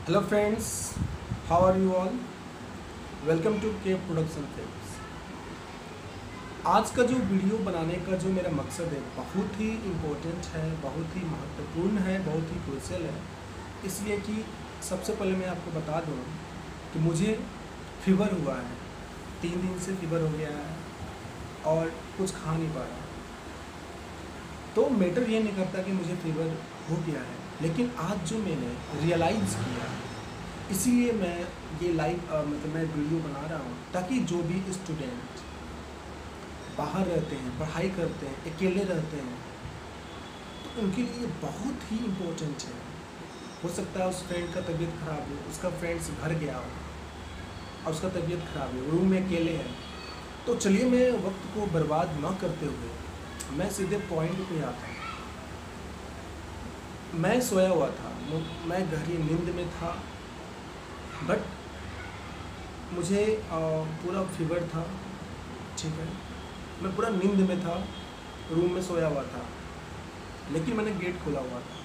Hello friends, how are you all. Welcome to K production friends. आज का जो video बनाने का जो मेरा मकसद है बहुत ही इम्पोर्टेंट है, बहुत ही महत्वपूर्ण है, बहुत ही क्रूशियल है। इसलिए कि सबसे पहले मैं आपको बता दूँ कि मुझे फीवर हुआ है, 3 दिन से फीवर हो गया है और कुछ खा नहीं पा रहा। तो मैटर ये नहीं करता कि मुझे फीवर हो गया है, लेकिन आज जो मैंने रियलाइज़ किया, इसीलिए मैं ये मतलब मैं वीडियो बना रहा हूँ ताकि जो भी स्टूडेंट बाहर रहते हैं, पढ़ाई करते हैं, अकेले रहते हैं, तो उनके लिए बहुत ही इम्पोर्टेंट है। हो सकता है उस फ्रेंड का तबीयत ख़राब हो, उसका फ्रेंड्स घर गया हो और उसका तबीयत ख़राब है, रूम में अकेले है। तो चलिए मैं वक्त को बर्बाद न करते हुए मैं सीधे पॉइंट पे आता हूँ। मैं सोया हुआ था, मैं गहरी नींद में था, बट मुझे पूरा फीवर था, ठीक है। मैं पूरा नींद में था, रूम में सोया हुआ था, लेकिन मैंने गेट खोला हुआ था।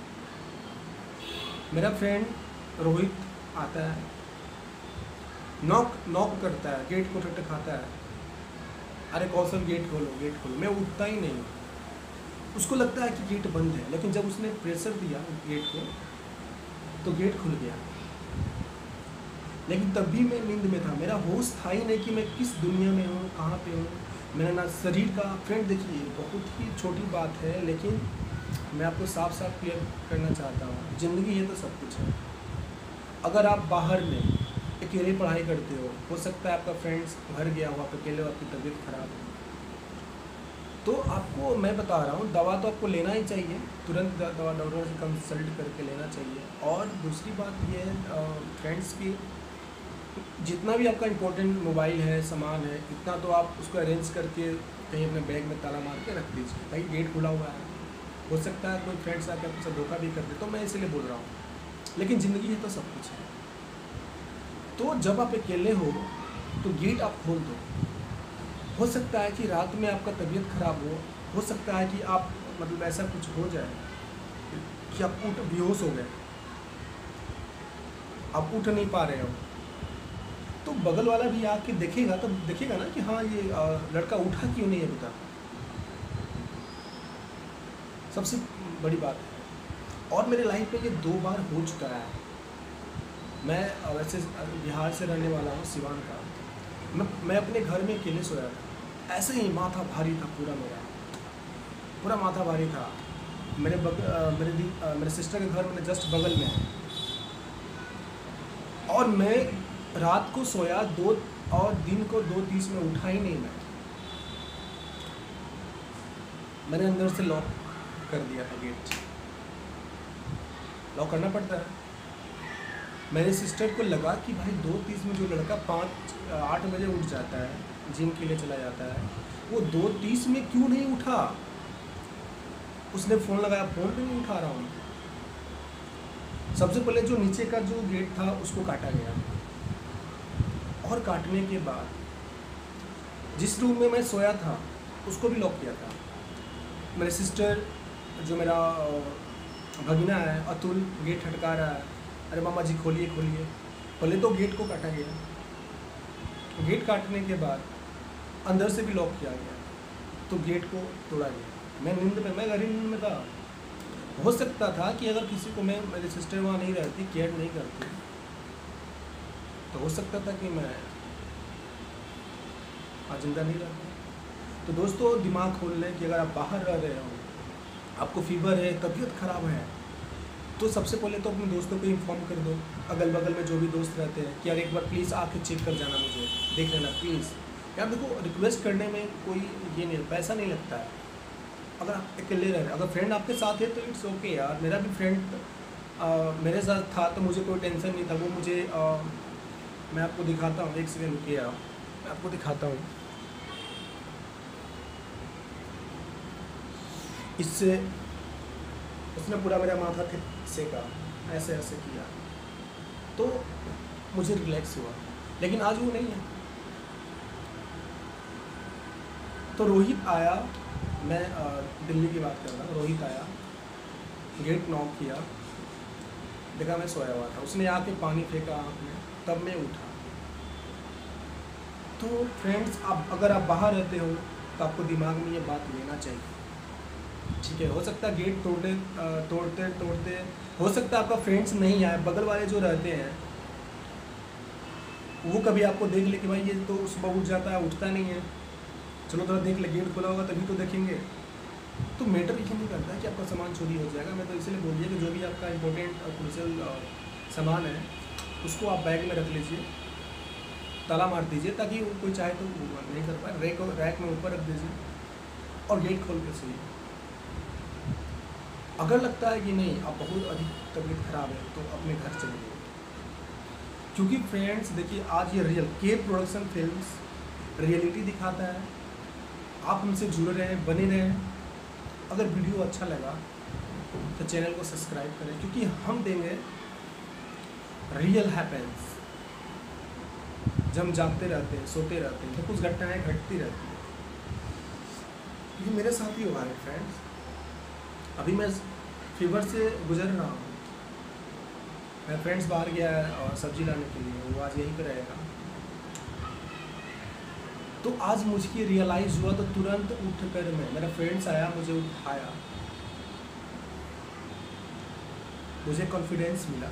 मेरा फ्रेंड रोहित आता है, नॉक नॉक करता है, गेट को खटखटाता है, अरे कौशल गेट खोलो गेट खोलो। मैं उठता ही नहीं, उसको लगता है कि गेट बंद है, लेकिन जब उसने प्रेशर दिया गेट को तो गेट खुल गया। लेकिन तब भी मैं नींद में था, मेरा होश था ही नहीं कि मैं किस दुनिया में हूँ, कहाँ पे हूँ। मेरा ना शरीर का फ्रेंड, देखिए बहुत ही छोटी बात है, लेकिन मैं आपको साफ साफ क्लियर करना चाहता हूँ। ज़िंदगी ये तो सब कुछ है। अगर आप बाहर में अकेले पढ़ाई करते हो सकता है आपका फ्रेंड्स घर गया हो, आप अकेले हो, आपकी तबीयत ख़राब हो, तो आपको मैं बता रहा हूँ दवा तो आपको लेना ही चाहिए, तुरंत दवा डॉक्टर से कंसल्ट करके लेना चाहिए। और दूसरी बात ये है फ्रेंड्स की, जितना भी आपका इम्पोर्टेंट मोबाइल है, सामान है, इतना तो आप उसको अरेंज करके कहीं अपने बैग में ताला मार के रख दीजिए, भाई गेट खुला हुआ है। हो सकता है कोई फ्रेंड्स आके आपसे धोखा भी कर दे, तो मैं इसलिए बोल रहा हूँ। लेकिन ज़िंदगी है तो सब कुछ है। तो जब आप अकेले हो तो गेट आप खोल दो। हो सकता है कि रात में आपका तबीयत ख़राब हो सकता है कि आप मतलब ऐसा कुछ हो जाए कि आप बेहोश हो गए, आप उठ नहीं पा रहे हो, तो बगल वाला भी आके देखेगा तो देखेगा ना कि हाँ ये लड़का उठा क्यों नहीं है अभी तक। सबसे बड़ी बात है। और मेरे लाइफ में ये 2 बार हो चुका है। मैं वैसे बिहार से रहने वाला हूँ, सिवान का। मैं अपने घर में अकेले सोया था, ऐसे ही माथा भारी था पूरा, मेरा पूरा माथा भारी था। मेरे सिस्टर के घर मेरे जस्ट बगल में है, और मैं रात को सोया 2 और दिन को 2:30 में उठा ही नहीं। मैंने अंदर से लॉक कर दिया था गेट, लॉक करना पड़ता है। मेरे सिस्टर को लगा कि भाई 2:30 में जो लड़का 8 बजे उठ जाता है, जिम के लिए चला जाता है, वो 2:30 में क्यों नहीं उठा। उसने फ़ोन लगाया, फ़ोन भी नहीं उठा रहा हूँ। सबसे पहले जो नीचे का जो गेट था उसको काटा गया, और काटने के बाद जिस रूम में मैं सोया था उसको भी लॉक किया था। मेरे सिस्टर, जो मेरा भगीना है अतुल, गेट खटका रहा है, अरे मामा जी खोलिए खोलिए। पहले तो गेट को काटा गया, गेट काटने के बाद अंदर से भी लॉक किया गया, तो गेट को तोड़ा गया। मैं गहरी नींद में था। हो सकता था कि अगर किसी को मेरी सिस्टर वहाँ नहीं रहती, केयर नहीं करती, तो हो सकता था कि मैं आज जिंदा नहीं रहता। तो दोस्तों दिमाग खोल लें कि अगर आप बाहर रह रहे हो, आपको फीवर है, तबीयत ख़राब है, तो सबसे पहले तो अपने दोस्तों को इन्फॉर्म कर दो, अगल बगल में जो भी दोस्त रहते हैं, कि यार एक बार प्लीज़ आके चेक कर जाना, मुझे देख लेना प्लीज़। यार देखो, रिक्वेस्ट करने में कोई ये नहीं, पैसा नहीं लगता है। अगर आप अकेले रह रहे, अगर फ्रेंड आपके साथ है तो इट्स ओके यार। मेरा भी फ्रेंड मेरे साथ था तो मुझे कोई टेंशन नहीं था। वो मुझे मैं आपको दिखाता हूँ, एक सेकेंड रुकिए आप, मैं आपको दिखाता हूँ। इससे उसने पूरा मेरा माथा सेका, ऐसे ऐसे किया, तो मुझे रिलैक्स हुआ। लेकिन आज वो नहीं है। तो रोहित आया, मैं दिल्ली की बात कर रहा हूँ। रोहित आया, गेट नॉक किया, देखा मैं सोया हुआ था, उसने आके पानी फेंका आँख में, तब मैं उठा। तो फ्रेंड्स, आप अगर आप बाहर रहते हो तो आपको दिमाग में ये बात लेना चाहिए, ठीक है। हो सकता है गेट तोड़ते तोड़ते हो सकता है आपका फ्रेंड्स नहीं आए, बगल वाले जो रहते हैं वो कभी आपको देख ले कि भाई ये तो सुबह उठ जाता है, उठता नहीं है, चलो थोड़ा देख ले, गेट खुला होगा तभी तो देखेंगे। तो मैटर ये नहीं करता है कि आपका सामान चोरी हो जाएगा। मैं तो इसलिए बोल दिया कि जो भी आपका इंपॉर्टेंट और क्रूशियल सामान है उसको आप बैग में रख लीजिए, ताला मार दीजिए, ताकि वो कोई चाहे तो वो नहीं कर पाए। रैक में ऊपर रख दीजिए और गेट खोल के सोइए। अगर लगता है कि नहीं आप बहुत अधिक तबीयत खराब है तो अपने घर चले जाइए, क्योंकि फ्रेंड्स देखिए आज ये रियल के प्रोडक्शन फिल्म्स रियलिटी दिखाता है। आप हमसे जुड़े रहें, बने रहें। अगर वीडियो अच्छा लगा तो चैनल को सब्सक्राइब करें, क्योंकि हम देंगे रियल हैपेंस। जब हम जागते रहते हैं, सोते रहते हैं, तो कुछ घटनाएं घटती रहती हैं। ये मेरे साथ ही हुआ है फ्रेंड्स। अभी मैं फीवर से गुजर रहा हूँ। मैं फ्रेंड्स बाहर गया है और सब्जी लाने के लिए, वो आज यहीं पे रहेगा। तो आज मुझे रियलाइज़ हुआ, तो तुरंत उठ कर मेरा फ्रेंड्स आया, मुझे उठाया, मुझे कॉन्फिडेंस मिला।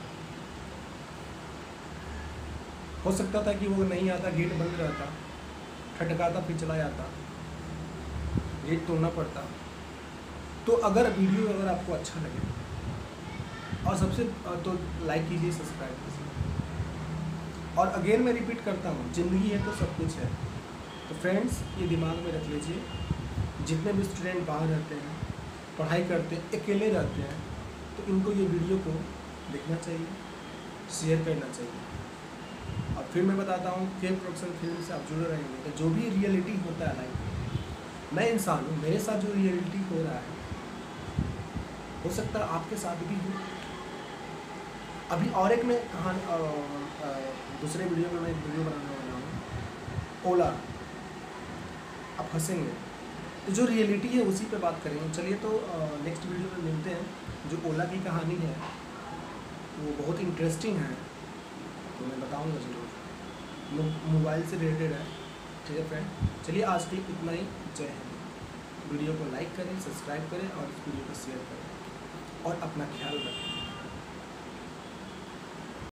हो सकता था कि वो नहीं आता, गेट बंद रहता, खटकाता फिर चला जाता, गेट तोड़ना पड़ता। तो अगर वीडियो अगर आपको अच्छा लगे और सबसे तो लाइक कीजिए, सब्सक्राइब कीजिए। और अगेन मैं रिपीट करता हूँ, ज़िंदगी है तो सब कुछ है। तो फ्रेंड्स ये दिमाग में रख लीजिए, जितने भी स्टूडेंट बाहर रहते हैं, पढ़ाई करते हैं, अकेले रहते हैं, तो इनको ये वीडियो को देखना चाहिए, शेयर करना चाहिए। और फिर मैं बताता हूँ के प्रोडक्शन फिल्म से आप जुड़े रहेंगे तो जो भी रियलिटी होता है लाइफ में, मैं इंसान हूँ, मेरे साथ जो रियलिटी हो रहा है हो सकता है आपके साथ भी हो। अभी और एक मैं कहानी दूसरे वीडियो में मैं एक वीडियो बनाने वाला हूँ, ओला। आप हंसेंगे, तो जो रियलिटी है उसी पे बात करेंगे। चलिए तो नेक्स्ट वीडियो में मिलते हैं। जो ओला की कहानी है वो बहुत इंटरेस्टिंग है, तो मैं बताऊँगा ज़रूर, मोबाइल से रिलेटेड है, ठीक है फ्रेंड। चलिए आज के लिए इतना ही। जय हिंद। वीडियो को लाइक करें, सब्सक्राइब करें और इस वीडियो को शेयर करें और अपना ख्याल रखें।